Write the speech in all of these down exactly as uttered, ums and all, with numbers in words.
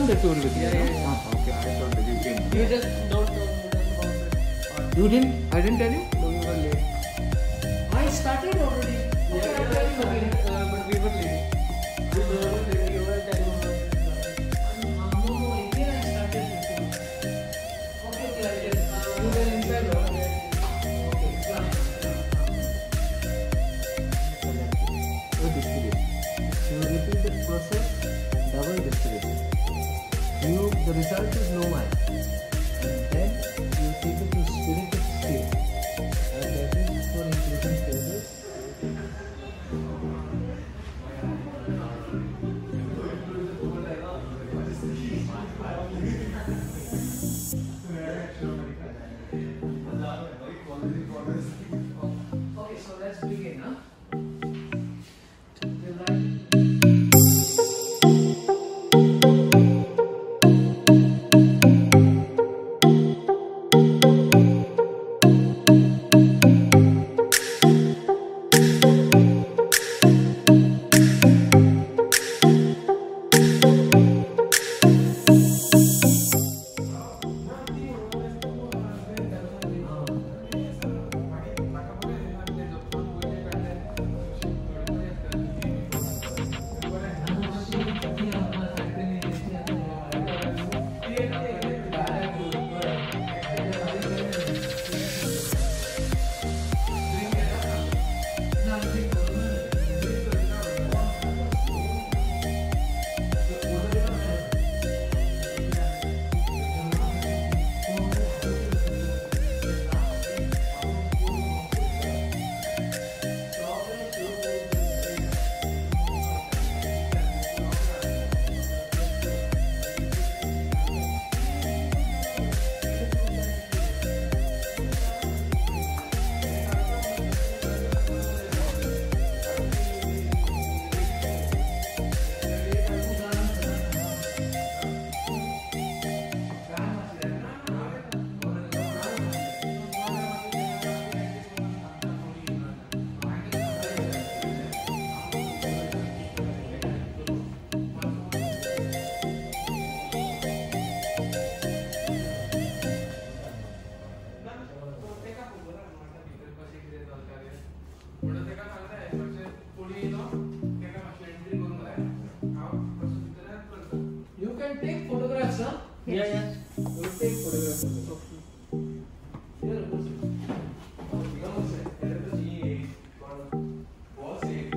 done the tour with you? Yeah, yeah, yeah. Ah, okay, I thought that you came. You just don't know about it. You didn't? I didn't tell you? No, we were late. I started already. Yeah, Okay, I'm yeah, telling yeah, again. uh, but we were late. We were late. You were telling about it. Uh, no, no, again I started before. Okay, okay, I did. Uh, you were inside, or? Okay, done. Oh, distillate. You repeat the process, double distillate. You, the result is no wine. And then you take it to spirited state. And that is for increasing flavors. Okay, so let's begin, huh? We'll write- You can take photographs, huh? Yeah, yeah. We'll take photographs of it. Here, what's it? Oh, digamos, era do G você.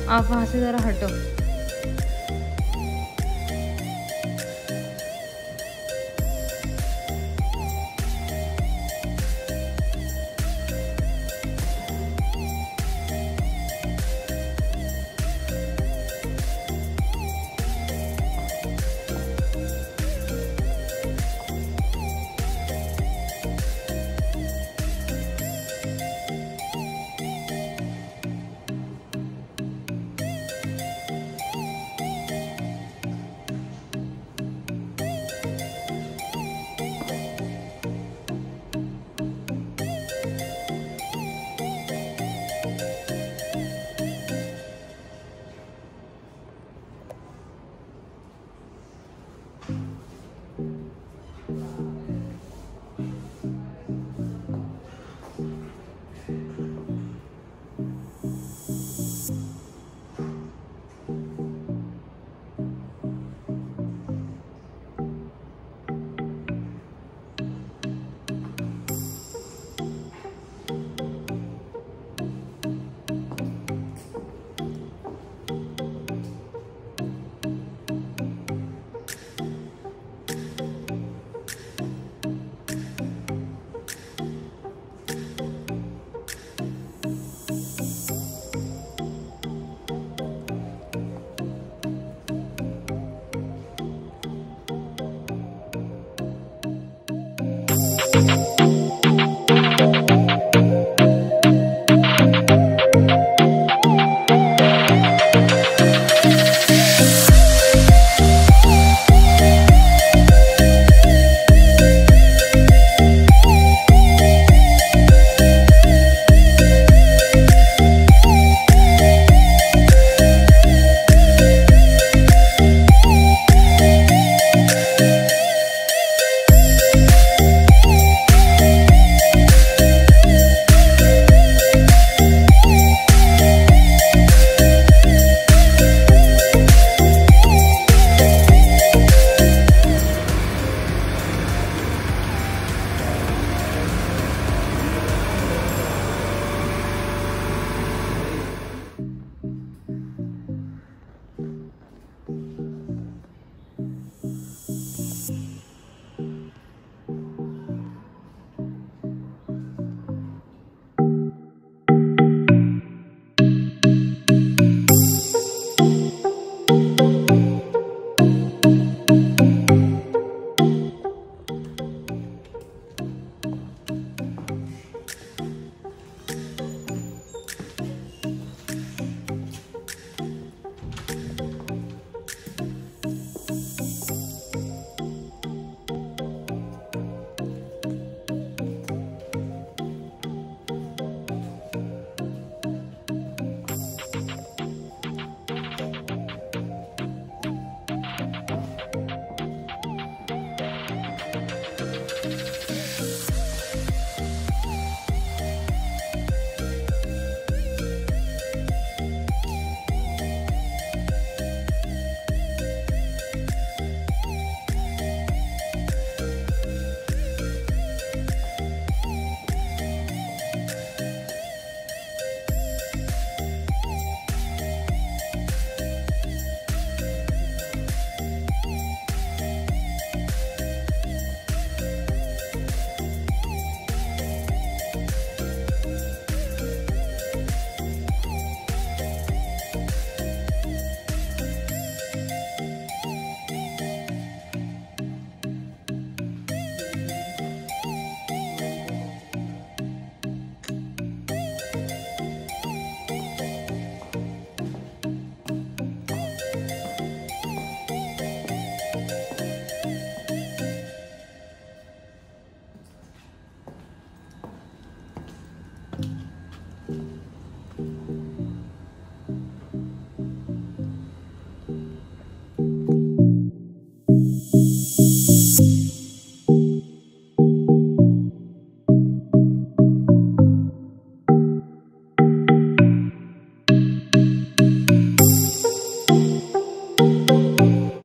आप वहाँ से ज़रा हटो।